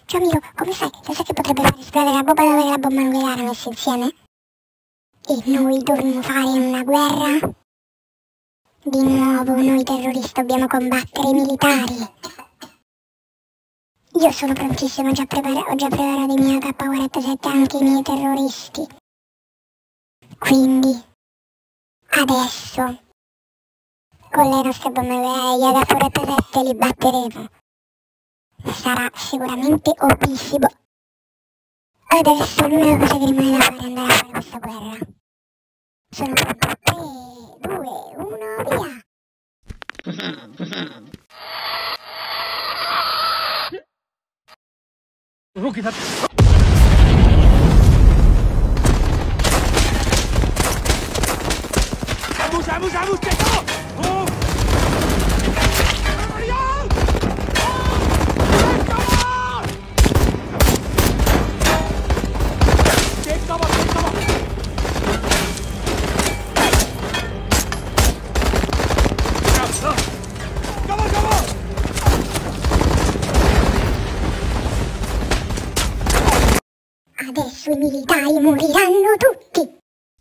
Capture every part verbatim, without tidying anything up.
Ciao amico, come sai? Lo sai che potrebbe far esplodere la bomba e la bomba nucleare messe insieme? E noi dovremmo fare una guerra? Di nuovo noi terroristi dobbiamo combattere i militari. Io sono prontissimo, ho già, prepara- ho già preparato i miei A K quarantasette, anche i miei terroristi. Quindi, adesso, con le nostre bombe nucleari, gli A K quarantasette li batteremo. Sarà sicuramente opissimo. Adesso l'unica cosa che rimane da fare è andare a fare questa guerra. Sono pronto. tre, due, uno, via! Rookie, that... Amuse, amuse, amuse, take off! Oh! Everybody out! Oh! Take cover! Take cover, take cover! Cover, cover! Adesso i militari moriranno tutti!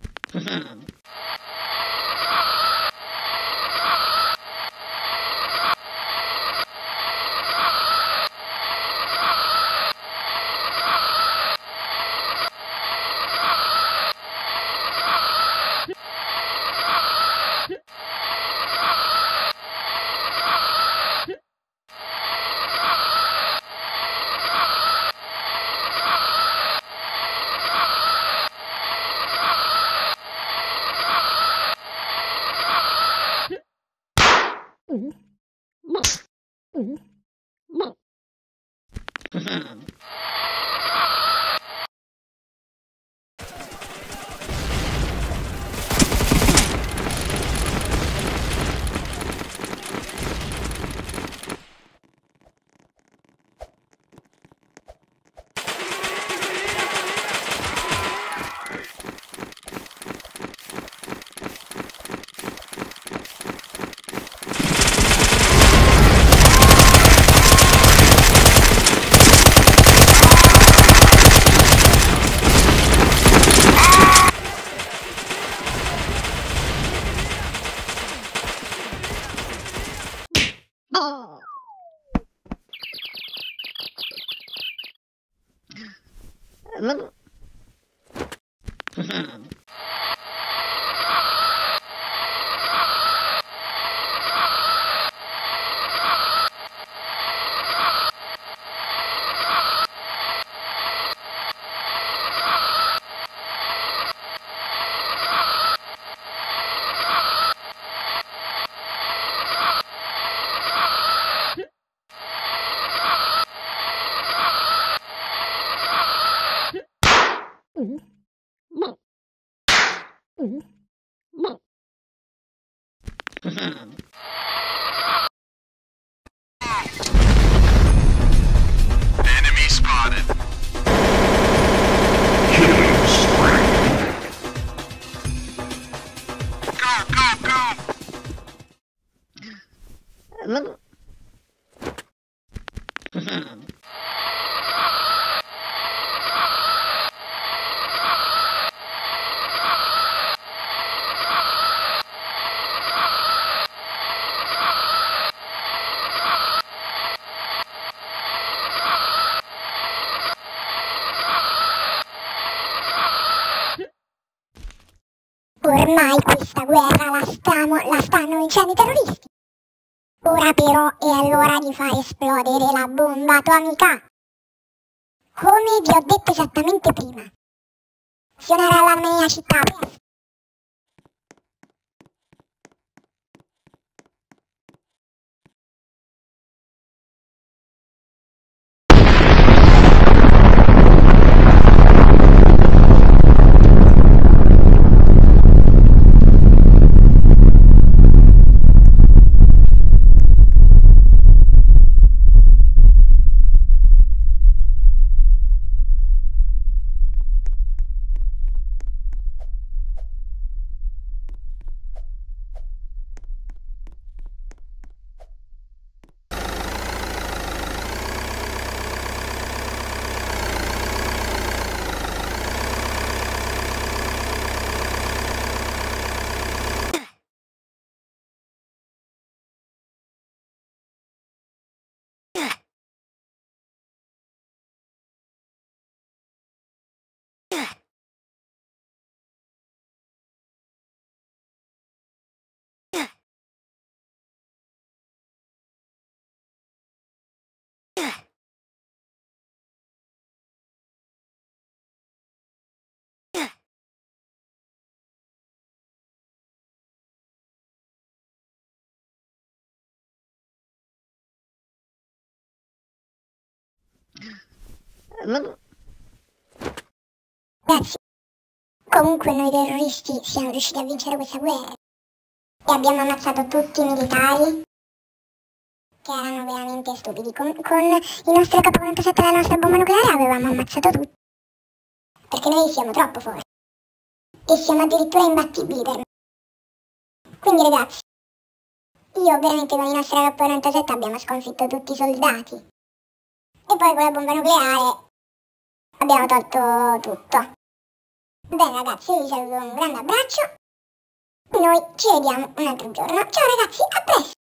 Enemy spotted. Killing spree. Go, go, go. Ormai questa guerra la, stiamo, la stanno vincendo i terroristi. Ora però è l'ora di far esplodere la bomba atomica. Come vi ho detto esattamente prima. Azionare l'allarme nella città. Ma... Ragazzi, comunque noi terroristi siamo riusciti a vincere questa guerra e abbiamo ammazzato tutti i militari che erano veramente stupidi. Con, con il nostro K quarantasette e la nostra bomba nucleare avevamo ammazzato tutti, perché noi siamo troppo forti e siamo addirittura imbattibili per me. Quindi ragazzi, io veramente con il nostro K quarantasette abbiamo sconfitto tutti i soldati e poi con la bomba nucleare abbiamo tolto tutto. Bene ragazzi, io vi saluto un grande abbraccio, noi ci vediamo un altro giorno. Ciao ragazzi, a presto!